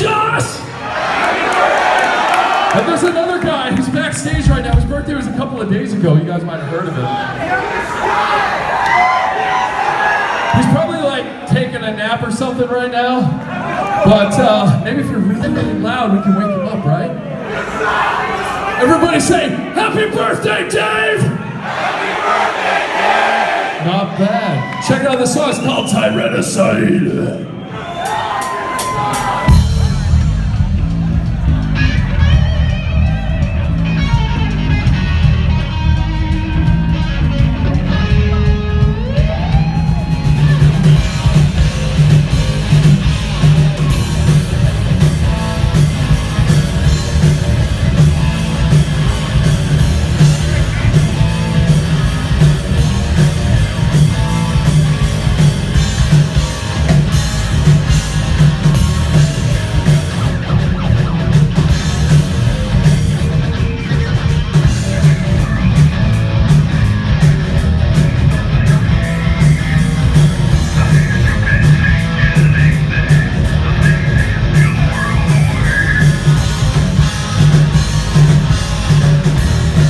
Josh! And there's another guy who's backstage right now. His birthday was a couple of days ago. You guys might have heard of him. He's probably like taking a nap or something right now. But maybe if you're really, really loud, we can wake him up, right? Everybody say, happy birthday, Dave! Happy birthday, Dave! Not bad. Check out this song. It's called Tyrannicide.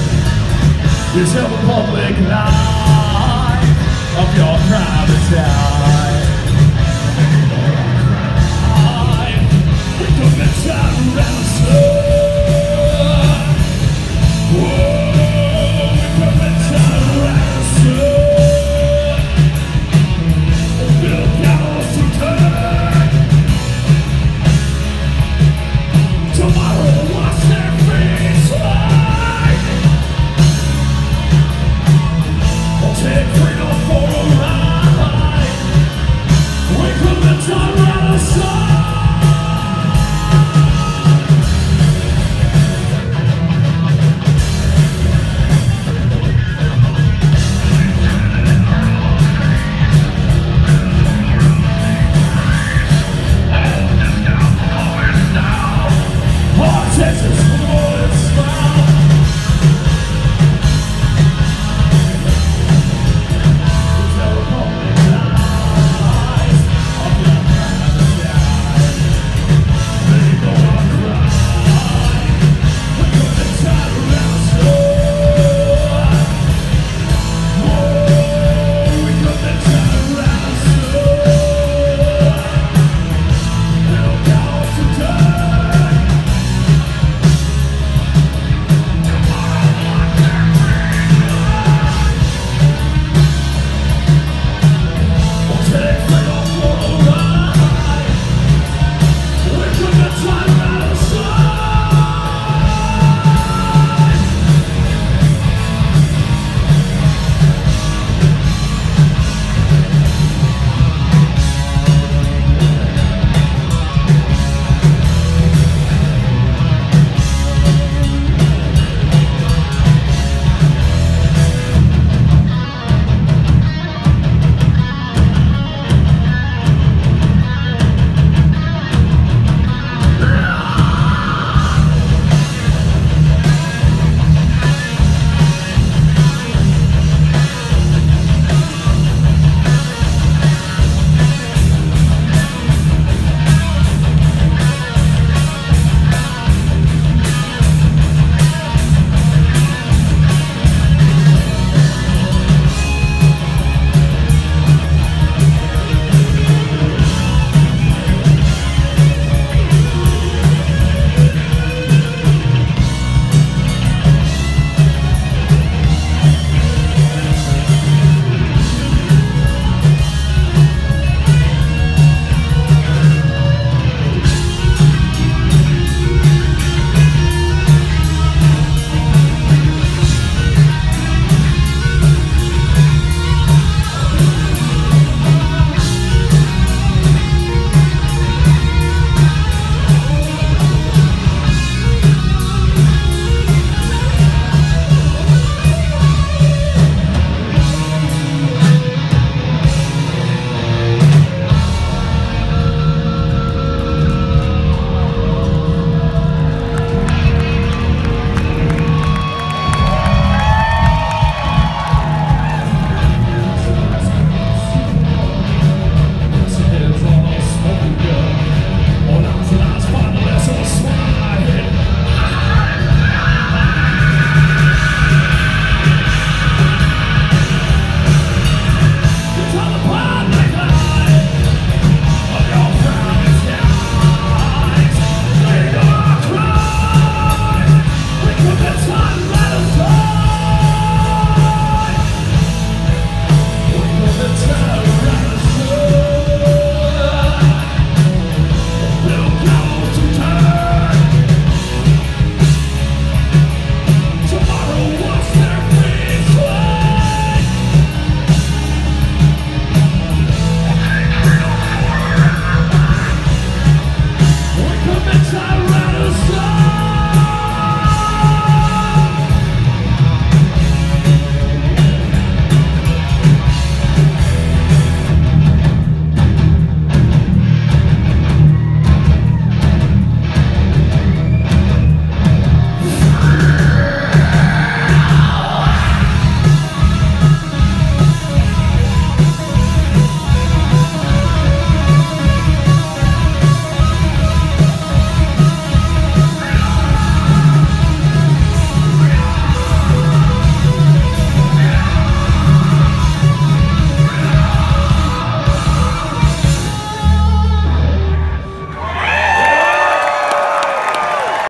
It's a public life of your private town.